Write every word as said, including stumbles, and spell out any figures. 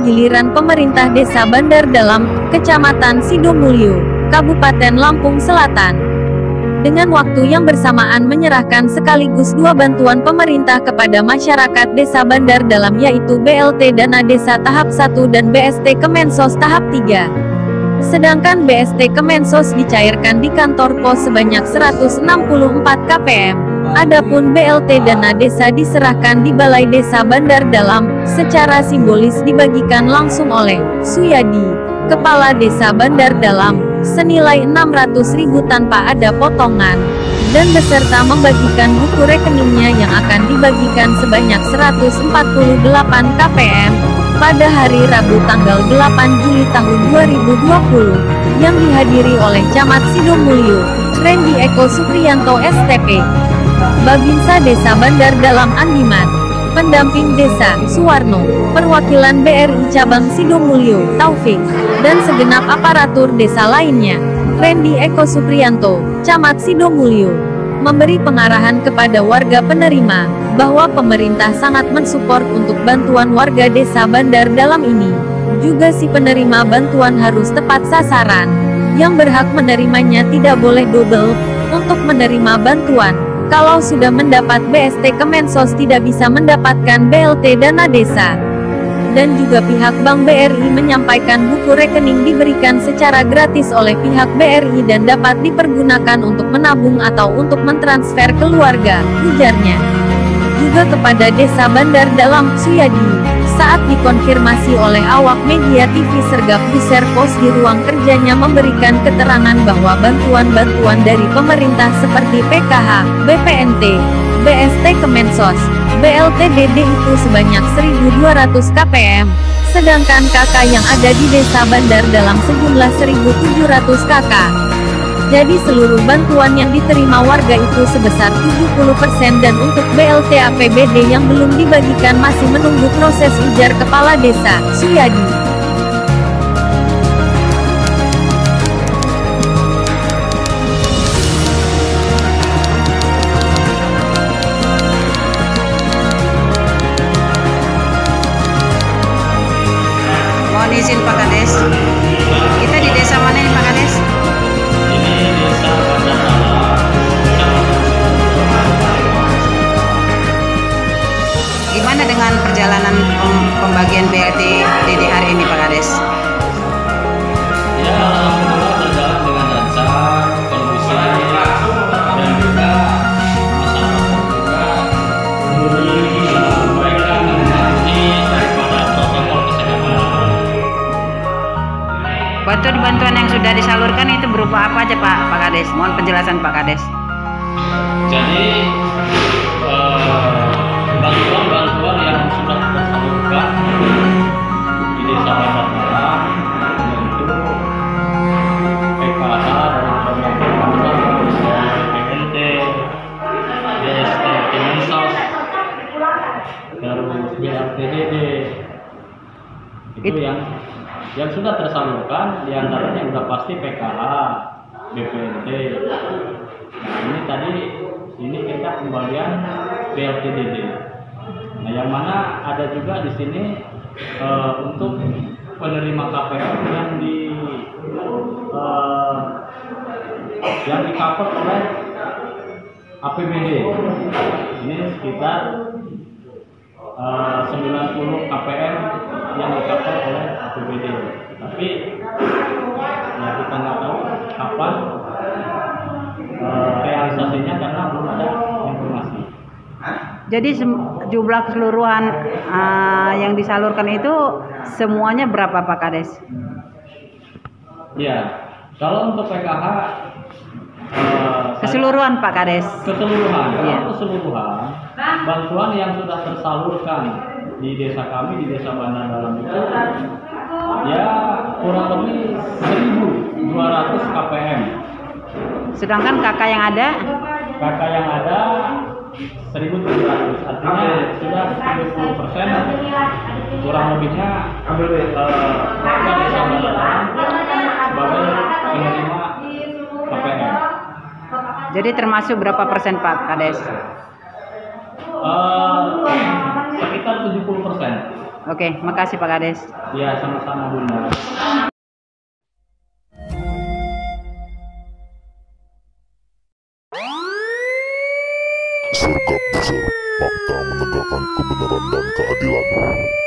giliran pemerintah Desa Bandar Dalam, Kecamatan Sidomulyo, Kabupaten Lampung Selatan. Dengan waktu yang bersamaan menyerahkan sekaligus dua bantuan pemerintah kepada masyarakat Desa Bandar Dalam, yaitu B L T Dana Desa tahap satu dan B S T Kemensos tahap tiga. Sedangkan B S T Kemensos dicairkan di kantor pos sebanyak seratus enam puluh empat K P M. Adapun B L T Dana Desa diserahkan di Balai Desa Bandar Dalam, secara simbolis dibagikan langsung oleh Suyadi, Kepala Desa Bandar Dalam, senilai enam ratus ribu tanpa ada potongan, dan beserta membagikan buku rekeningnya yang akan dibagikan sebanyak seratus empat puluh delapan K P M, pada hari Rabu tanggal delapan Juli tahun dua ribu dua puluh, yang dihadiri oleh Camat Sidomulyo, Randy Eko Supriyanto S T P, Babinsa Desa Bandar Dalam Andiman, Pendamping Desa Suwarno, Perwakilan B R I Cabang Sidomulyo Taufik, dan segenap aparatur desa lainnya. Randy Eko Supriyanto, Camat Sidomulyo, memberi pengarahan kepada warga penerima, bahwa pemerintah sangat mensupport untuk bantuan warga Desa Bandar Dalam ini. Juga si penerima bantuan harus tepat sasaran. Yang berhak menerimanya tidak boleh double. Untuk menerima bantuan, kalau sudah mendapat B S T Kemensos tidak bisa mendapatkan B L T Dana Desa. Dan juga pihak Bank B R I menyampaikan buku rekening diberikan secara gratis oleh pihak B R I dan dapat dipergunakan untuk menabung atau untuk mentransfer keluarga, ujarnya. Juga kepada Desa Bandar Dalam, Suyadi, saat dikonfirmasi oleh awak media T V Sergap di Serpos di ruang kerjanya memberikan keterangan bahwa bantuan-bantuan dari pemerintah seperti P K H, B P N T, B S T Kemensos, B L T D D itu sebanyak seribu dua ratus K P M, sedangkan K K yang ada di Desa Bandar Dalam sejumlah seribu tujuh ratus K K. Jadi seluruh bantuan yang diterima warga itu sebesar tujuh puluh persen dan untuk B L T A P B D yang belum dibagikan masih menunggu proses, ujar Kepala Desa, Suyadi. Mohon izin Pak Kades, kita di desa mana nih Pak Kades? Ini Desa Bandar Dalam. Gimana dengan perjalanan pem- pembagian B L T D D hari ini Pak Kades? Ya, alhamdulillah berjalan dengan lancar, kondusif, dan juga masyarakat juga uh, mereka menaati daripada protokol kesehatan. Bantuan-bantuan yang sudah disalurkan itu berupa apa aja Pak Pak Kades? Mohon penjelasan Pak Kades. Jadi eh, bantuan-bantuan yang sudah tersalurkan di Desa Bandar Dalam, yaitu P K H dari pemerintah, B P N T, B S T Kemensos, terus B L T D D, itu yang yang sudah tersalurkan, diantaranya sudah pasti P K H, B P N T. Nah ini tadi ini kita pembagian B L T D D. Nah yang mana ada juga di sini uh, untuk penerima K P M yang di uh, yang di cover oleh A P B D. Ini sekitar uh, sembilan puluh K P M yang di cover oleh A P B D. Tapi ya kita nggak tahu kapan uh, realisasinya karena belum ada informasi. Jadi jumlah keseluruhan uh, yang disalurkan itu semuanya berapa Pak Kades? Ya, kalau untuk P K H uh, Keseluruhan Pak Kades. Keseluruhan, kalau Iya. keseluruhan bantuan yang sudah tersalurkan di desa kami, di Desa Bandar Dalam itu ya kurang lebih seribu dua ratus K P M. Sedangkan kakak yang ada? Kakak yang ada seribu tujuh ratus, artinya sudah tujuh puluh persen kurang lebihnya uh, warga Desa Bandar Dalam sebagai penerima K P M. Jadi termasuk berapa persen Pak Kades? Uh, sekitar tujuh puluh persen. Oke, makasih Pak Kades. Ya, sama-sama Bunda. Sergap besar, fakta menegakkan kebenaran dan keadilan.